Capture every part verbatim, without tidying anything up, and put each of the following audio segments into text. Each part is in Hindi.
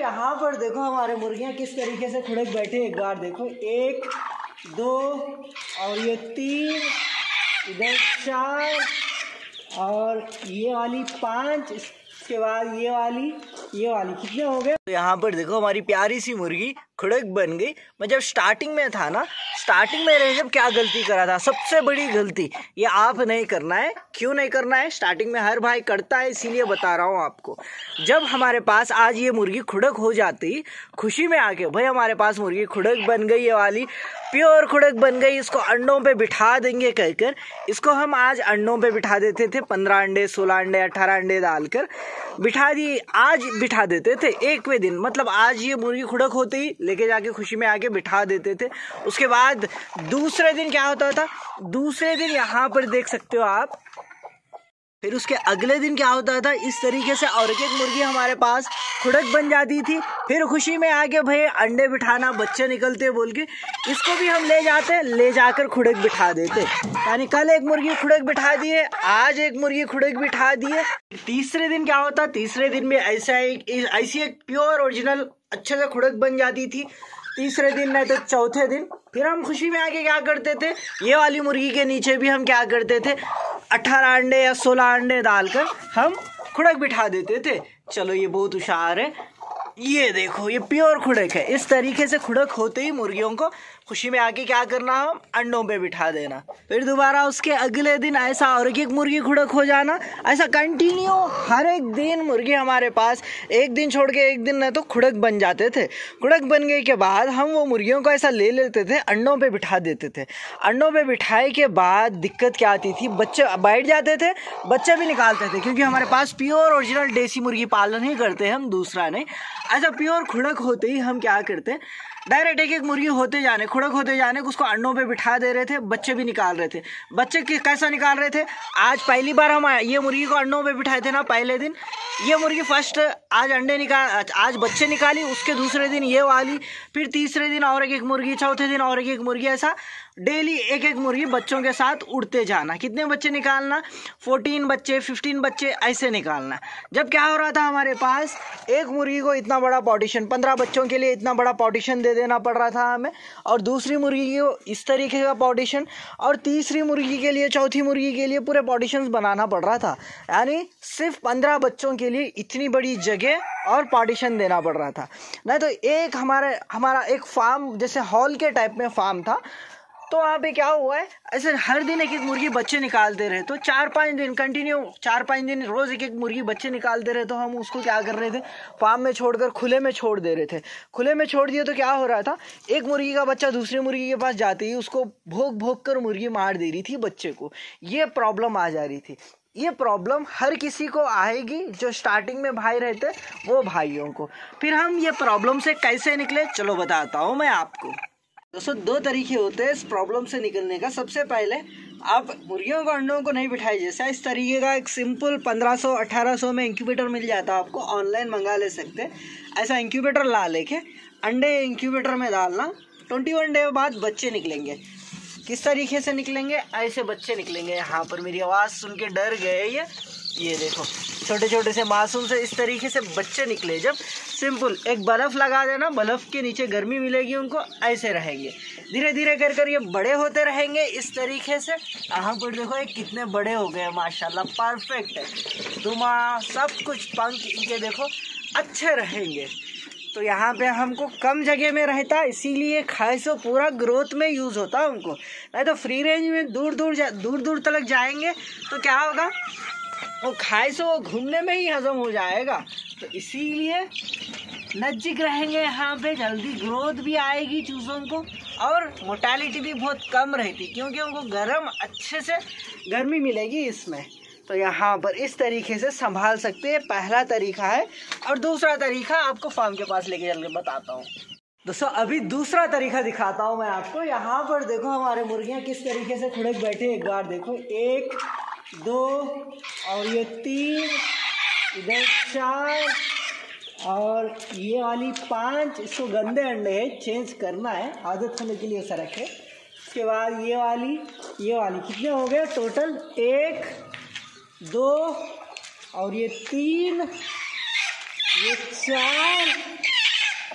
यहाँ पर देखो हमारे मुर्गियाँ किस तरीके से खुड़क बैठे। एक बार देखो, एक दो और ये तीन, इधर चार और ये वाली पाँच, इसके बाद ये वाली ये वाली कितने हो गए। तो यहाँ पर देखो हमारी प्यारी सी मुर्गी खुड़क बन गई। मैं जब स्टार्टिंग में था ना, स्टार्टिंग में रहे जब क्या गलती करा था, सबसे बड़ी गलती ये आप नहीं करना है। क्यों नहीं करना है? स्टार्टिंग में हर भाई करता है, इसीलिए बता रहा हूँ आपको। जब हमारे पास आज ये मुर्गी खुड़क हो जाती, खुशी में आके भाई हमारे पास मुर्गी खुड़क बन गई, ये वाली प्योर खुड़क बन गई, इसको अंडों पे बिठा देंगे कहकर इसको हम आज अंडों पे बिठा देते थे। पंद्रह अंडे, सोलह अंडे, अठारह अंडे डालकर बिठा दिए, आज बिठा देते थे एकवें दिन। मतलब आज ये मुर्गी खुड़क होते ही लेके जाके खुशी में आके बिठा देते थे। उसके बाद दूसरे दिन क्या होता था, दूसरे दिन यहाँ पर देख सकते हो आप, फिर उसके अगले दिन क्या होता था, इस तरीके से और एक एक मुर्गी हमारे पास खुड़क बन जाती थी। फिर खुशी में आके भाई अंडे बिठाना, बच्चे निकलते बोल के इसको भी हम ले जाते, ले जाकर खुड़क बिठा देते। यानी कल एक मुर्गी खुड़क बिठा दिए, आज एक मुर्गी खुड़क बिठा दिए। तीसरे दिन क्या होता, तीसरे दिन में ऐसा एक ऐसी एक प्योर ओरिजिनल अच्छे से खुड़क बन जाती थी। तीसरे दिन नहीं तो चौथे दिन फिर हम खुशी में आके क्या करते थे, ये वाली मुर्गी के नीचे भी हम क्या करते थे, अठारह अंडे या सोलह अंडे डालकर हम खुड़क बिठा देते थे। चलो ये बहुत होशियार है, ये देखो ये प्योर खुड़क है। इस तरीके से खुड़क होते ही मुर्गियों को खुशी में आके क्या करना, हम अंडों पे बिठा देना। फिर दोबारा उसके अगले दिन ऐसा और एक मुर्गी खुड़क हो जाना। ऐसा कंटिन्यू हर एक दिन मुर्गी हमारे पास, एक दिन छोड़ के एक दिन नहीं तो खुड़क बन जाते थे। खुड़क बन गए के बाद हम वो मुर्गियों को ऐसा ले लेते थे, अंडों पे बिठा देते थे। अंडों पे बिठाए के बाद दिक्कत क्या आती थी, बच्चे बैठ जाते थे, बच्चे भी निकालते थे, क्योंकि हमारे पास प्योर ओरिजिनल देसी मुर्गी पालन ही करते हैं हम, दूसरा नहीं। ऐसा प्योर खुड़क होते ही हम क्या करते, डायरेक्ट एक एक मुर्गी होते जाने, खुड़क होते जाने, उसको अंडों पे बिठा दे रहे थे, बच्चे भी निकाल रहे थे। बच्चे कैसा निकाल रहे थे, आज पहली बार हम ये मुर्गी को अंडों पे बिठाए थे ना, पहले दिन ये मुर्गी फर्स्ट आज अंडे निकाल, आज बच्चे निकाली, उसके दूसरे दिन ये वाली, फिर तीसरे दिन और एक एक मुर्गी, चौथे दिन और एक एक मुर्गी, ऐसा डेली एक एक मुर्गी बच्चों के साथ उड़ते जाना। कितने बच्चे निकालना, फोर्टीन बच्चे, फिफ्टीन बच्चे ऐसे निकालना। जब क्या हो रहा था, हमारे पास एक मुर्गी को इतना बड़ा पार्टीशन, पंद्रह बच्चों के लिए इतना बड़ा पार्टीशन दे देना पड़ रहा था हमें, और दूसरी मुर्गी को इस तरीके का पार्टीशन, और तीसरी मुर्गी के लिए, चौथी मुर्गी के लिए पूरे पार्टीशन बनाना पड़ रहा था। यानी सिर्फ पंद्रह बच्चों के लिए इतनी बड़ी जगह और पार्टीशन देना पड़ रहा था। नहीं तो एक हमारे हमारा एक फार्म जैसे हॉल के टाइप में फार्म था, तो वहाँ पे क्या हुआ है, ऐसे हर दिन एक एक मुर्गी बच्चे निकालते रहे, तो चार पाँच दिन कंटिन्यू, चार पाँच दिन रोज एक एक मुर्गी बच्चे निकालते रहे, तो हम उसको क्या कर रहे थे, फार्म में छोड़कर खुले में छोड़ दे रहे थे। खुले में छोड़ दिए तो क्या हो रहा था, एक मुर्गी का बच्चा दूसरी मुर्गी के पास जाते ही उसको भोंक भोंक कर मुर्गी मार दे रही थी बच्चे को। ये प्रॉब्लम आ जा रही थी। ये प्रॉब्लम हर किसी को आएगी, जो स्टार्टिंग में भाई रहते वो भाइयों को। फिर हम ये प्रॉब्लम से कैसे निकले, चलो बताता हूँ मैं आपको। दोस्तों दो तरीके होते हैं इस प्रॉब्लम से निकलने का। सबसे पहले आप मुर्गियों को अंडों को नहीं बिठाइए, जैसा इस तरीके का एक सिंपल पंद्रह सौ अठारह सौ में इंक्यूबेटर मिल जाता है, आपको ऑनलाइन मंगा ले सकते हैं। ऐसा इंक्यूबेटर ला लेके अंडे इंक्यूबेटर में डालना, ट्वेंटी वन डे बाद बच्चे निकलेंगे। किस तरीके से निकलेंगे, ऐसे बच्चे निकलेंगे। यहाँ पर मेरी आवाज़ सुन के डर गए ये ये देखो छोटे छोटे से मासूम से इस तरीके से बच्चे निकले। जब सिंपल एक बर्फ़ लगा देना, बर्फ़ के नीचे गर्मी मिलेगी उनको, ऐसे रहेंगे। धीरे धीरे कर कर ये बड़े होते रहेंगे इस तरीके से। यहाँ पर देखो ये कितने बड़े हो गए माशाल्लाह, परफेक्ट है। दुमा सब कुछ, पंख इनके देखो अच्छे रहेंगे। तो यहाँ पे हमको कम जगह में रहता, इसीलिए खाए सो पूरा ग्रोथ में यूज़ होता है उनको। नहीं तो फ्री रेंज में दूर दूर जा दूर दूर तक जाएंगे तो क्या होगा, वो खाए सो घूमने में ही हजम हो जाएगा। तो इसीलिए नज़दीक रहेंगे यहाँ पे, जल्दी ग्रोथ भी आएगी चूज़ों को, और मोर्टेलिटी भी बहुत कम रहती, क्योंकि उनको गर्म अच्छे से गर्मी मिलेगी इसमें। तो यहाँ पर इस तरीके से संभाल सकते हैं, पहला तरीका है। और दूसरा तरीका आपको फार्म के पास लेके चल के बताता हूँ। दोस्तों अभी दूसरा तरीका दिखाता हूँ मैं आपको। यहाँ पर देखो हमारे मुर्गियाँ किस तरीके से खुड़क बैठे, एक बार देखो, एक दो और ये तीन, इधर चार और ये वाली पाँच। इसको गंदे अंडे है, चेंज करना है, आदत होने के लिए ऐसा रखे। उसके बाद ये वाली ये वाली कितने हो गए टोटल, एक दो और ये तीन, ये चार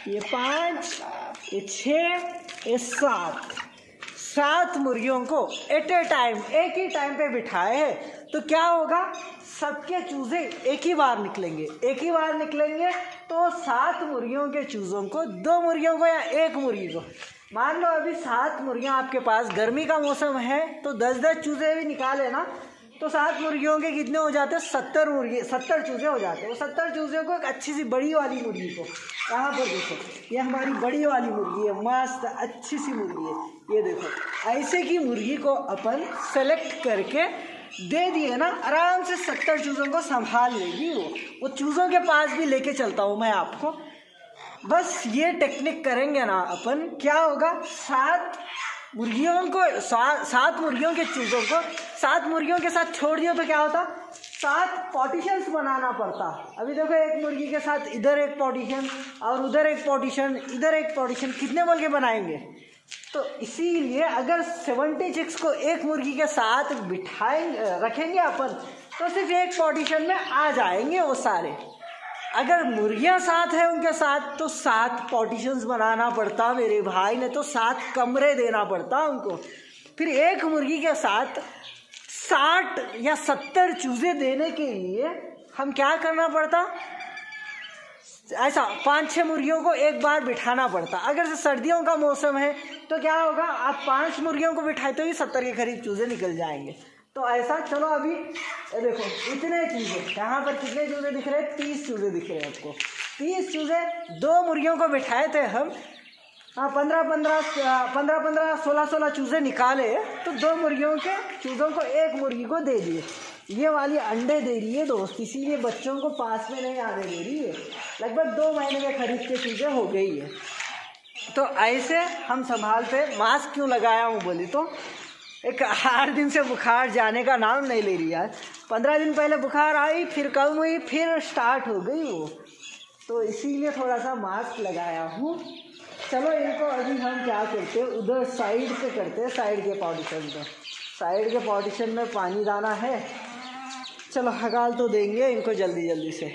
ये पाँच, ये छः, ये सात। सात मुर्गियों को एट ए टाइम एक ही टाइम पे बिठाए हैं तो क्या होगा, सबके चूजे एक ही बार निकलेंगे। एक ही बार निकलेंगे तो सात मुर्गियों के चूज़ों को, दो मुर्गियों को या एक मुर्गी को, मान लो अभी सात मुर्गियां आपके पास, गर्मी का मौसम है तो दस दस चूजे भी निकाले ना तो सात मुर्गियों के कितने हो जाते हैं, सत्तर मुर्गी, सत्तर चूजे हो जाते हैं। वो सत्तर चूजे को एक अच्छी सी बड़ी वाली मुर्गी को, यहाँ पर देखो ये हमारी बड़ी वाली मुर्गी है, मस्त अच्छी सी मुर्गी है, ये देखो ऐसे की मुर्गी को अपन सेलेक्ट करके दे दिए ना, आराम से सत्तर चूज़ों को संभाल लेगी वो। वो चूज़ों के पास भी लेके चलता हूँ मैं आपको। बस ये टेक्निक करेंगे ना अपन, क्या होगा, सात मुर्गियों को, सा, सात मुर्गियों के चूज़ों को सात मुर्गियों के साथ छोड़ दियो तो क्या होता, सात पार्टीशंस बनाना पड़ता। अभी देखो एक मुर्गी के साथ इधर एक पार्टीशन और उधर एक पार्टीशन, इधर एक पार्टीशन, कितने बोल के बनाएंगे। तो इसीलिए अगर सेवेंटी चिक्स को एक मुर्गी के साथ बिठाएंगे, रखेंगे अपन, तो सिर्फ एक पार्टीशन में आ जाएंगे वो सारे। अगर मुर्गियां साथ है उनके साथ तो सात पार्टीशंस बनाना पड़ता मेरे भाई ने, तो सात कमरे देना पड़ता उनको। फिर एक मुर्गी के साथ साठ या सत्तर चूजे देने के लिए हम क्या करना पड़ता, ऐसा पाँच छः मुर्गियों को एक बार बिठाना पड़ता। अगर से सर्दियों का मौसम है तो क्या होगा, आप पांच मुर्गियों को बिठाए तो ही सत्तर के करीब चूजे निकल जाएंगे। तो ऐसा चलो अभी देखो इतने चूजे, यहाँ पर कितने चूजे दिख रहे हैं, तीस चूजे दिख रहे हैं आपको। तीस चूजे, दो मुर्गियों को बिठाए थे हम, हाँ पंद्रह पंद्रह पंद्रह पंद्रह सोलह सोलह चूजे निकाले, तो दो मुर्गियों के चूज़ों को एक मुर्गी को दे दिए। ये वाली अंडे दे रही है दोस्त, इसीलिए बच्चों को पास में नहीं आने दे रही है। लगभग दो महीने के खरीद के चीज़ें हो गई है। तो ऐसे हम संभालते। मास्क क्यों लगाया हूँ बोली तो, एक आठ दिन से बुखार जाने का नाम नहीं ले रही यार। पंद्रह दिन पहले बुखार आई, फिर कम हुई, फिर स्टार्ट हो गई वो, तो इसीलिए थोड़ा सा मास्क लगाया हूँ। चलो इनको अभी हम क्या करते हैं, उधर साइड पे करते हैं, साइड के पार्टीशन में, साइड के पार्टीशन में पानी दाना है। चलो हगाल तो देंगे इनको जल्दी जल्दी से।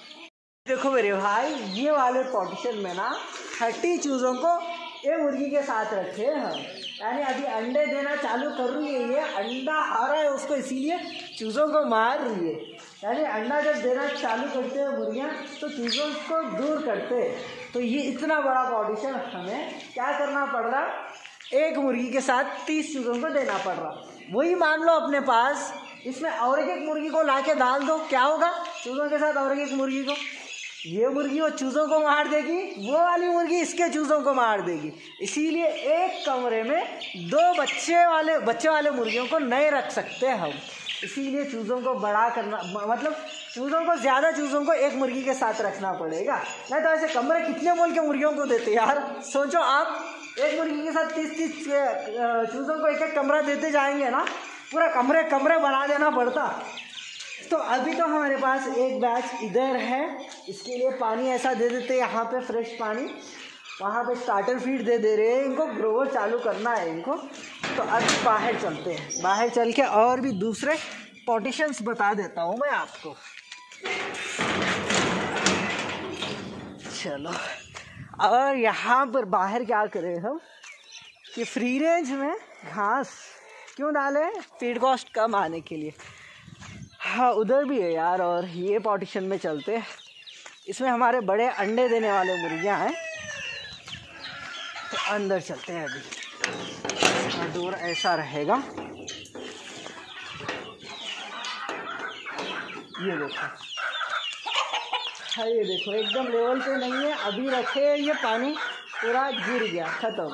देखो मेरे भाई, ये वाले पार्टीशन में ना थर्टी चूज़ों को ये मुर्गी के साथ रखे हम, यानी अभी अंडे देना चालू कर रही है, ये अंडा आ रहा है उसको, इसीलिए चूज़ों को मार रही है। यानी अंडा जब देना चालू करते हैं मुर्गियाँ तो चूज़ों को दूर करते हैं। तो ये इतना बड़ा पार्टीशन हमें क्या करना पड़ रहा, एक मुर्गी के साथ तीस चूज़ों को देना पड़ रहा। वही मान लो अपने पास, इसमें और एक एक मुर्गी को ला के डाल दो, क्या होगा, चूज़ों के साथ और एक एक मुर्गी को, ये मुर्गी वो चूज़ों को मार देगी, वो वाली मुर्गी इसके चूज़ों को मार देगी। इसीलिए एक कमरे में दो बच्चे वाले बच्चे वाले मुर्गियों को नहीं रख सकते हम, इसीलिए चूज़ों को बड़ा करना, मतलब चूज़ों को ज़्यादा चूज़ों को एक मुर्गी के साथ रखना पड़ेगा। नहीं तो ऐसे कमरे कितने बोल के मुर्गियों को देते यार, सोचो आप, एक मुर्गी के साथ तीस तीस चूज़ों को एक एक कमरा देते जाएंगे ना, पूरा कमरे कमरे बना देना पड़ता। तो अभी तो हमारे पास एक बैच इधर है, इसके लिए पानी ऐसा दे देते हैं, यहाँ पे फ्रेश पानी, वहाँ पे स्टार्टर फीड दे दे रहे हैं इनको, ग्रोवर चालू करना है इनको। तो अब बाहर चलते हैं, बाहर चल के और भी दूसरे पार्टीशंस बता देता हूँ मैं आपको। चलो, और यहाँ पर बाहर क्या करें हम कि फ्री रेंज में घास क्यों डालें, फीड कॉस्ट कम आने के लिए। हाँ उधर भी है यार, और ये पार्टीशन में चलते हैं, इसमें हमारे बड़े अंडे देने वाले मुर्गियाँ हैं। तो अंदर चलते हैं, अभी डोर ऐसा रहेगा, ये देखो, हाँ ये देखो एकदम लेवल पे नहीं है, अभी रखे ये पानी पूरा गिर गया, ख़त्म।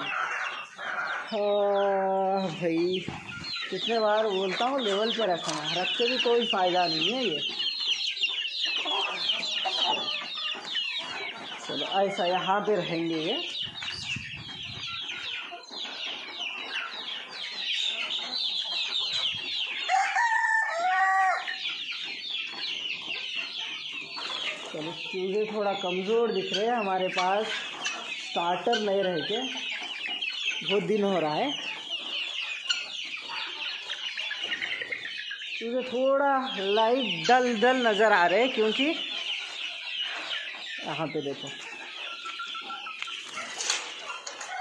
हाँ भाई कितने बार बोलता हूँ लेवल पे रखना, रख के भी कोई फ़ायदा नहीं है ये। चलो ऐसा यहाँ पे रहेंगे ये। चलो चूजे थोड़ा कमज़ोर दिख रहे हैं हमारे पास, स्टार्टर नहीं रह के बहुत दिन हो रहा है। चूजे थोड़ा लाइट डल डल नज़र आ रहे हैं, क्योंकि यहाँ पे देखो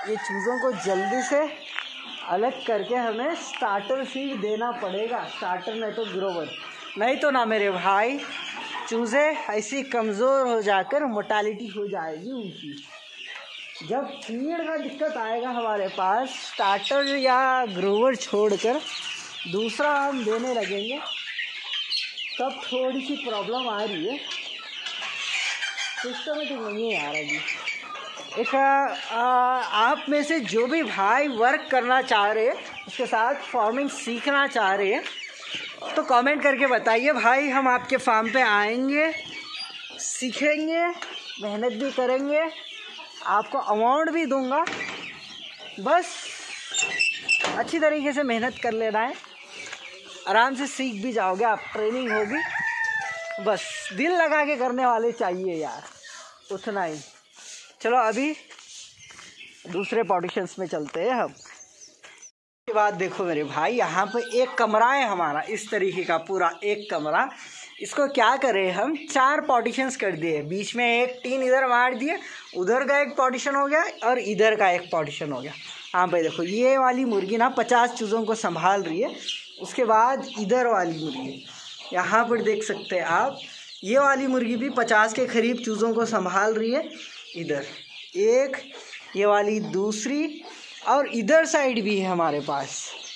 ये चूज़ों को जल्दी से अलग करके हमें स्टार्टर फीड देना पड़ेगा, स्टार्टर नहीं तो ग्रोवर। नहीं तो ना मेरे भाई चूज़े ऐसी कमज़ोर हो जाकर मोर्टालिटी हो जाएगी उनकी। जब फीड का दिक्कत आएगा हमारे पास, स्टार्टर या ग्रोवर छोड़कर दूसरा हम देने लगेंगे, तब थोड़ी सी प्रॉब्लम आ रही है। सिस्टमेटिक नहीं है यार अभी। एक आ, आप में से जो भी भाई वर्क करना चाह रहे हैं, उसके साथ फार्मिंग सीखना चाह रहे हैं, तो कमेंट करके बताइए भाई। हम आपके फार्म पे आएंगे, सीखेंगे, मेहनत भी करेंगे, आपको अमाउंट भी दूंगा। बस अच्छी तरीके से मेहनत कर लेना है, आराम से सीख भी जाओगे आप, ट्रेनिंग होगी। बस दिल लगा के करने वाले चाहिए यार, उतना ही। चलो अभी दूसरे पॉडिशंस में चलते हैं हम। के बाद देखो मेरे भाई, यहाँ पे एक कमरा है हमारा, इस तरीके का पूरा एक कमरा। इसको क्या करें हम, चार पार्टीशंस कर दिए, बीच में एक टीन इधर मार दिए, उधर का एक पार्टीशन हो गया और इधर का एक पार्टीशन हो गया। हाँ भाई देखो, ये वाली मुर्गी ना पचास चूज़ों को संभाल रही है। उसके बाद इधर वाली मुर्गी, यहाँ पर देख सकते हैं आप, ये वाली मुर्गी भी पचास के करीब चूज़ों को संभाल रही है। इधर एक, ये वाली दूसरी, और इधर साइड भी है हमारे पास।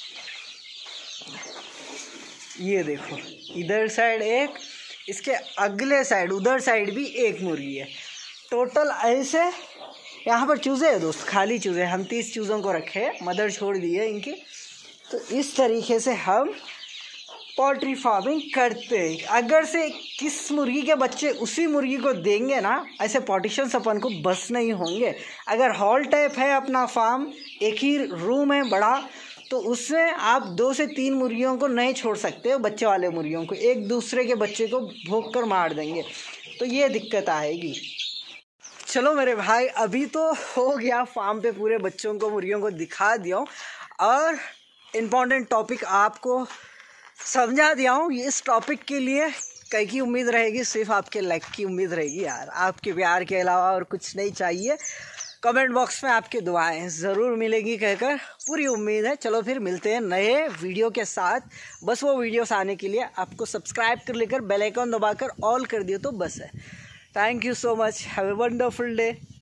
ये देखो इधर साइड एक, इसके अगले साइड उधर साइड भी एक मुर्गी है। टोटल ऐसे यहाँ पर चूज़े है दोस्त, खाली चूज़े। हम तीस चूज़ों को रखे, मदर छोड़ दी है इनकी। तो इस तरीके से हम पोल्ट्री फार्मिंग करते हैं। अगर से किस मुर्गी के बच्चे उसी मुर्गी को देंगे ना, ऐसे पार्टीशंस अपन को बस नहीं होंगे। अगर हॉल टाइप है अपना फार्म, एक ही रूम है बड़ा, तो उसमें आप दो से तीन मुर्गियों को नहीं छोड़ सकते हो, बच्चे वाले मुर्गियों को एक दूसरे के बच्चे को भोंक कर मार देंगे, तो ये दिक्कत आएगी। चलो मेरे भाई, अभी तो हो गया, फार्म पे पूरे बच्चों को, मुर्गियों को दिखा दिया हूँ और इम्पॉर्टेंट टॉपिक आपको समझा दिया हूँ। इस टॉपिक के लिए कई की उम्मीद रहेगी, सिर्फ आपके लाइक की उम्मीद रहेगी यार। आपके प्यार के अलावा और कुछ नहीं चाहिए। कमेंट बॉक्स में आपकी दुआएं ज़रूर मिलेगी कहकर पूरी उम्मीद है। चलो फिर मिलते हैं नए वीडियो के साथ। बस वो वीडियोस आने के लिए आपको सब्सक्राइब कर लेकर बेल आइकन दबाकर ऑल कर दियो तो बस है। Thank you so much, have a wonderful day.